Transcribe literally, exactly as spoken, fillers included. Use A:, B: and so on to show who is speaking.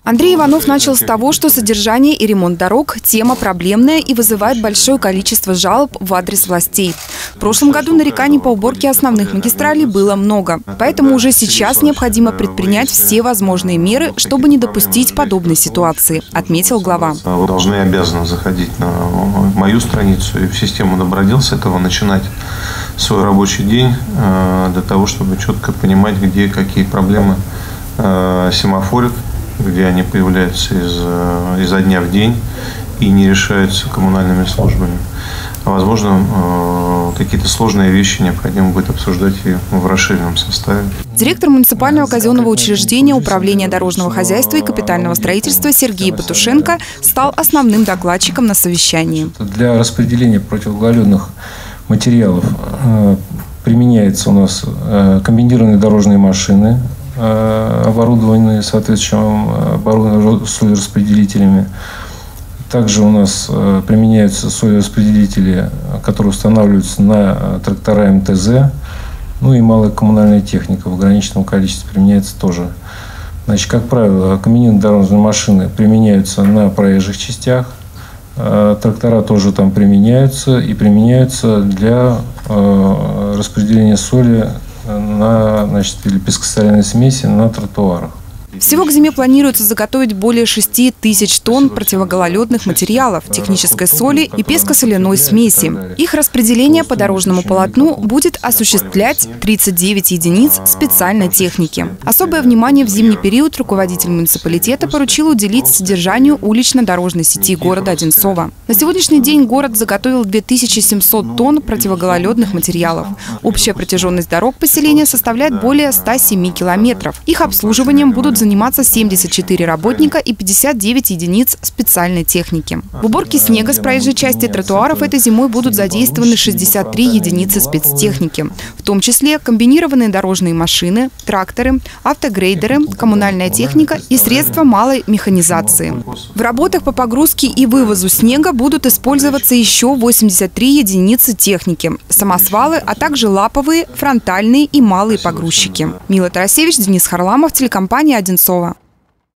A: Андрей Иванов начал с того, что содержание и ремонт дорог – тема проблемная и вызывает большое количество жалоб в адрес властей. В прошлом году нареканий по уборке основных магистралей было много. Поэтому уже сейчас необходимо предпринять все возможные меры, чтобы не допустить подобной ситуации, отметил глава.
B: Вы должны и обязаны заходить на мою страницу и в систему Добродел, с этого начинать свой рабочий день для того, чтобы четко понимать, где какие проблемы семафорят, где они появляются из, изо дня в день и не решаются коммунальными службами. А возможно, какие-то сложные вещи необходимо будет обсуждать и в расширенном составе.
A: Директор муниципального казенного учреждения Управления дорожного хозяйства и капитального строительства Сергей Батушенко стал основным докладчиком на совещании.
C: Для распределения противогололедных материалов применяются у нас комбинированные дорожные машины, оборудованные соответствующим оборудованием солераспределителями. Также у нас применяются солераспределители, которые устанавливаются на трактора эм тэ зэ. Ну и малая коммунальная техника в ограниченном количестве применяется тоже. Значит, как правило, комбинированные дорожные машины применяются на проезжих частях. Трактора тоже там применяются и применяются для распределения соли на, значит, или пескостальной смеси на тротуарах.
A: Всего к зиме планируется заготовить более шести тысяч тонн противогололедных материалов, технической соли и песко-соляной смеси. Их распределение по дорожному полотну будет осуществлять тридцать девять единиц специальной техники. Особое внимание в зимний период руководитель муниципалитета поручил уделить содержанию улично-дорожной сети города Одинцова. На сегодняшний день город заготовил две тысячи семьсот тонн противогололедных материалов. Общая протяженность дорог поселения составляет более ста семи километров. Их обслуживанием будут заниматься семьдесят четыре работника и пятьдесят девять единиц специальной техники. В уборке снега с проезжей части тротуаров этой зимой будут задействованы шестьдесят три единицы спецтехники, в том числе комбинированные дорожные машины, тракторы, автогрейдеры, коммунальная техника и средства малой механизации. В работах по погрузке и вывозу снега будут использоваться еще восемьдесят три единицы техники, самосвалы, а также лаповые, фронтальные и малые погрузчики. Мила Тарасевич, Денис Харламов, телекомпания «Одинцова».